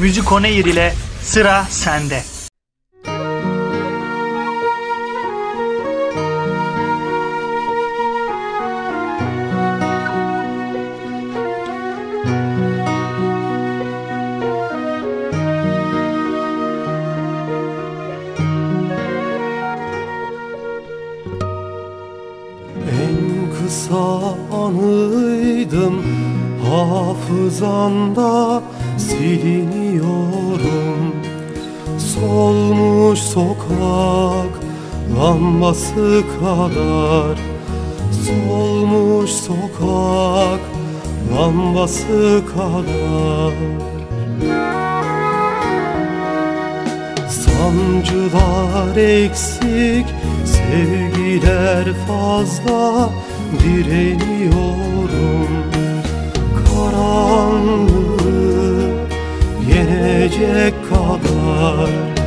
Müzik On Air ile sıra sende. En kısa anıydım, hafızamda siliniyorum. Solmuş sokak lambası kadar, solmuş sokak lambası kadar. Sancılar eksik, sevgiler fazla, direniyorum. Karanlık yenecek kadar,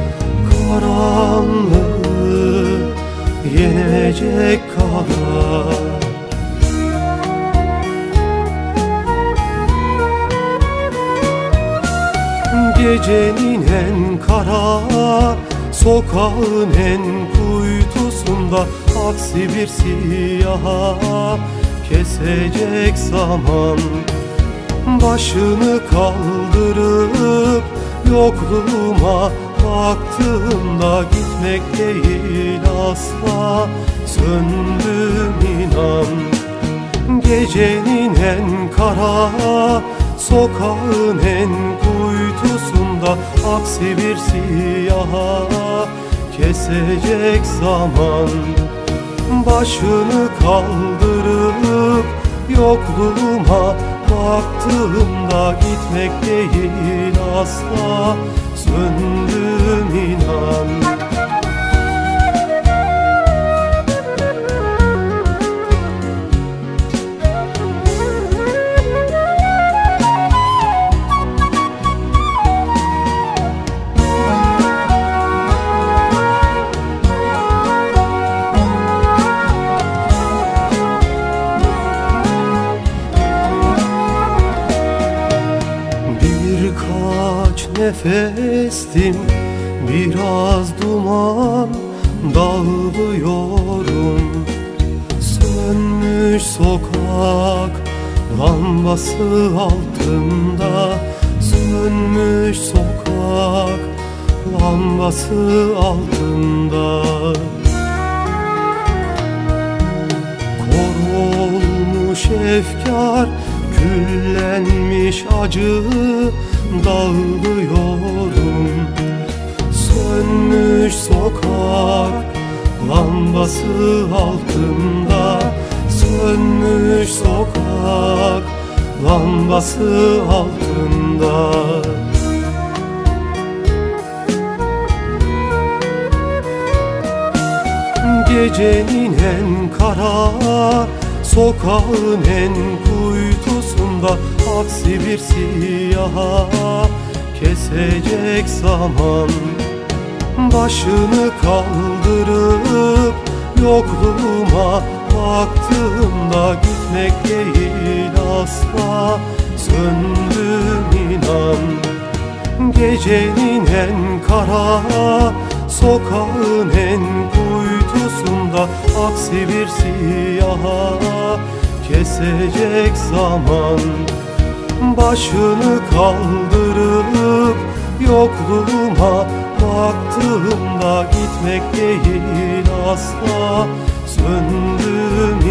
karanlık yenecek kadar. Gecenin en kara, sokağın en kuytusunda aksi bir siyaha kesecek zaman. Başını kaldırıp yokluğuma baktığımda gitmek değil asla söndüm inan. Gecenin en kara, sokağın en kuytusunda aksi bir siyaha kesecek zaman. Başını kaldırıp yokluğuma baktığımda gitmek değil asla söndüm inan. Birkaç nefestim, biraz duman dağılıyorum. Sönmüş sokak lambası altında, sönmüş sokak lambası altında. Kor olmuş efkar, küllenmiş acı dağılıyorum. Sönmüş sokak lambası altında, sönmüş sokak lambası altında. Gecenin en kara, sokağın en kuytusunda aksi bir siyaha kesecek zaman. Başını kaldırıp yokluğuma baktığımda gitmek değil asla söndüm inan. Gecenin en kara, sokağın en kuytusunda aksi bir siyaha kesecek zaman. Başını kaldırıp yokluğuma baktığımda gitmek değil asla söndüm